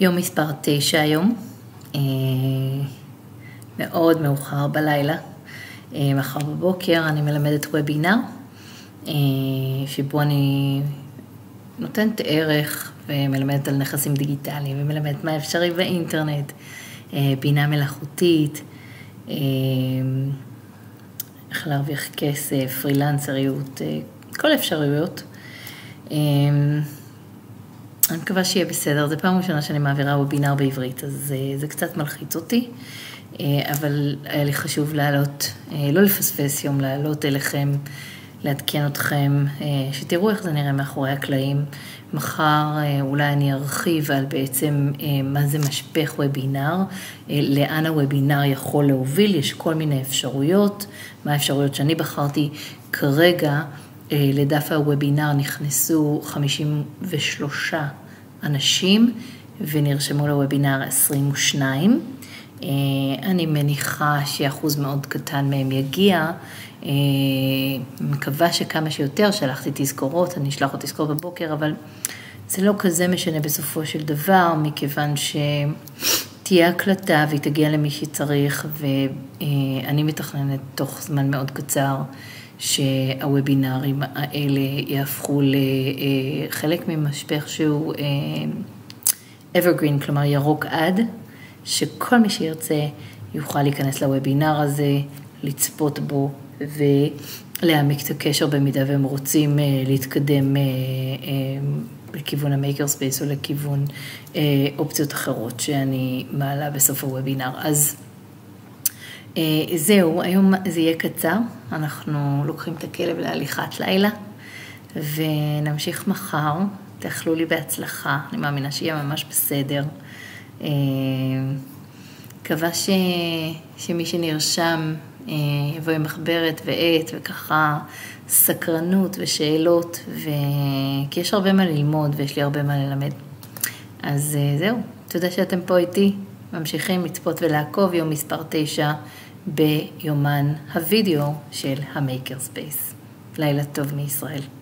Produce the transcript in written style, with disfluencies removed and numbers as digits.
יום מספר 9 היום, מאוד מאוחר בלילה. מחר בבוקר אני מלמדת וובינר, שבו אני נותנת ערך ומלמדת על נכסים דיגיטליים, ומלמדת מה אפשרי באינטרנט, בינה מלאכותית, איך להרוויח כסף, פרילנסריות, כל אפשרויות. אני מקווה שיהיה בסדר, זו פעם ראשונה שאני מעבירה וובינר בעברית, אז זה קצת מלחיץ אותי, אבל היה לי חשוב לעלות, לא לפספס יום, לעלות אליכם, לעדכן אתכם, שתראו איך זה נראה מאחורי הקלעים. מחר אולי אני ארחיב על בעצם מה זה משפך וובינר, לאן הוובינר יכול להוביל, יש כל מיני אפשרויות, מה האפשרויות שאני בחרתי כרגע. לדף הוובינר נכנסו 53 אנשים ונרשמו לוובינר 22. אני מניחה שאחוז מאוד קטן מהם יגיע, מקווה שכמה שיותר. שלחתי תזכורות, אני אשלח עוד תזכורות בבוקר, אבל זה לא כזה משנה בסופו של דבר, מכיוון שתהיה הקלטה והיא תגיע למי שצריך, ואני מתכננת תוך זמן מאוד קצר שהוובינרים האלה יהפכו לחלק ממשפך שהוא evergreen, כלומר ירוק עד, שכל מי שירצה יוכל להיכנס לוובינר הזה, לצפות בו ולהעמיק את הקשר במידה והם רוצים להתקדם לכיוון המייקר ספייס או לכיוון אופציות אחרות שאני מעלה בסוף הוובינר. אז זהו, היום זה יהיה קצר, אנחנו לוקחים את הכלב להליכת לילה, ונמשיך מחר. תאכלו לי בהצלחה, אני מאמינה שיהיה ממש בסדר. מקווה שמי שנרשם יבוא עם מחברת ועט וככה סקרנות ושאלות, כי יש הרבה מה ללמוד ויש לי הרבה מה ללמד. אז זהו, תודה שאתם פה איתי, ממשיכים לצפות ולעקוב. יום מספר 9 ביומן הווידאו של המייקר ספייס. לילה טוב מישראל.